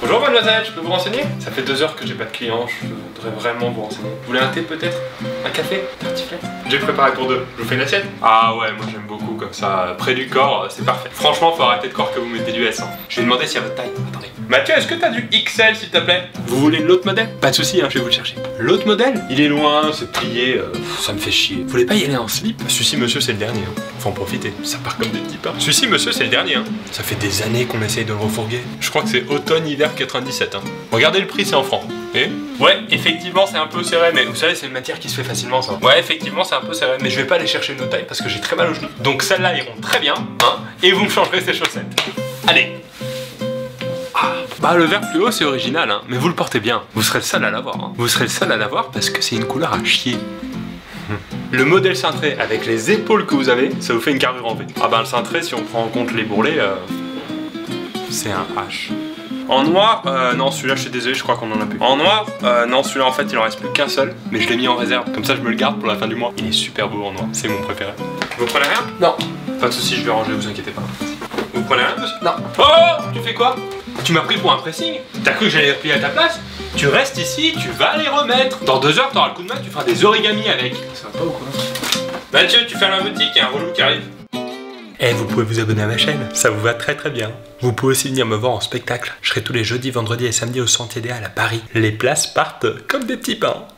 Bonjour mademoiselle, je peux vous renseigner? Ça fait 2 heures que j'ai pas de clients, je voudrais vraiment vous renseigner. Vous voulez un thé peut-être? Un café? Tartiflette? J'ai préparé pour 2, je vous fais une assiette? Ah ouais, moi j'aime beaucoup comme ça, près du corps, c'est parfait. Franchement, faut arrêter de croire que vous mettez du S. Hein. Je vais demander s'il y a votre taille. Attendez. Mathieu, est-ce que t'as du XL s'il te plaît? Vous voulez l'autre modèle? Pas de soucis, hein, je vais vous le chercher. L'autre modèle? Il est loin, c'est plié, ça me fait chier. Vous voulez pas y aller en slip? Celui-ci monsieur c'est le dernier, hein. Faut en profiter, ça part comme des petits pains. Celui-ci monsieur c'est le dernier, hein. Ça fait des années qu'on essaye de le refourguer. Je crois que c'est automne-hiver 97, hein. Regardez le prix, c'est en francs. Et ouais, effectivement c'est un peu serré, mais vous savez c'est une matière qui se fait facilement ça. Ouais, effectivement c'est un peu serré, mais je vais pas aller chercher une autre taille parce que j'ai très mal aux genoux. Donc celles-là iront très bien, hein, et vous me changerez ces chaussettes. Allez. Bah le vert plus haut c'est original hein, mais vous le portez bien. Vous serez le seul à l'avoir hein. Vous serez le seul à l'avoir parce que c'est une couleur à chier. Le modèle cintré avec les épaules que vous avez, ça vous fait une carrure en V. Ah bah le cintré si on prend en compte les bourrelets, c'est un H. En noir, non celui-là je suis désolé, je crois qu'on en a plus. En noir, non celui-là en fait il en reste plus qu'un seul, mais je l'ai mis en réserve, comme ça je me le garde pour la fin du mois. Il est super beau en noir, c'est mon préféré. Vous prenez rien? Non. Pas de soucis, je vais ranger, vous inquiétez pas. Vous prenez rien monsieur? Non. Oh, tu fais quoi? Tu m'as pris pour un pressing? T'as cru que j'allais les replier à ta place? Tu restes ici, tu vas les remettre. Dans 2 heures, t'auras le coup de main, tu feras des origamis avec. Ça va pas ou quoi? Mathieu, tu fermes la boutique, il y a un relou qui arrive. Et vous pouvez vous abonner à ma chaîne, ça vous va très très bien. Vous pouvez aussi venir me voir en spectacle. Je serai tous les jeudis, vendredis et samedis au Sentier des Halles à Paris. Les places partent comme des petits pains.